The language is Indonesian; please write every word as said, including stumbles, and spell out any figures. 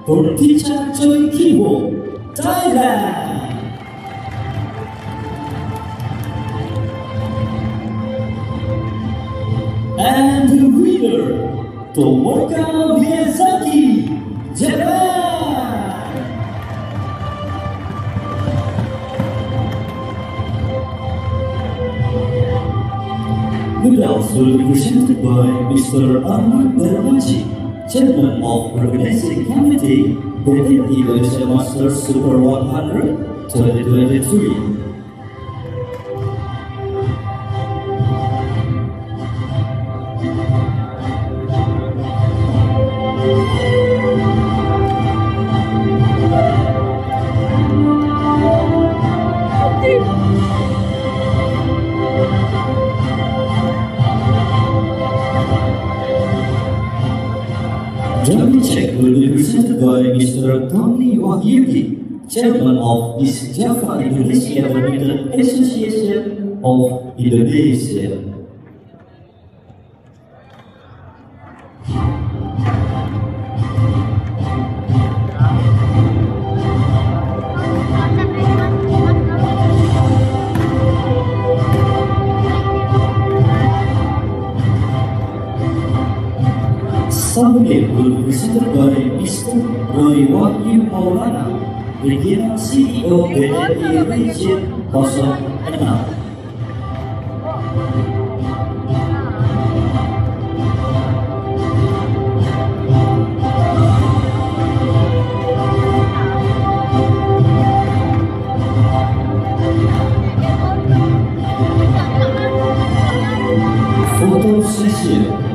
for Teacher Joy Kibo, Thailand. And the winner, Tomoka Miyazaki, Japan. Medals will be presented by Mister Ahmad Darmaji, Chairman of Organizing Committee, B N I Indonesia Masters Super one hundred twenty twenty-three. Jury check will be presented by Mister Tony Wahyudi, Chairman of East Java Indonesia Badminton Association of Indonesia. Summary will be presented by Mister Roy Wahyu Maulana, Regional C E O B N I Region nol enam. Photo session.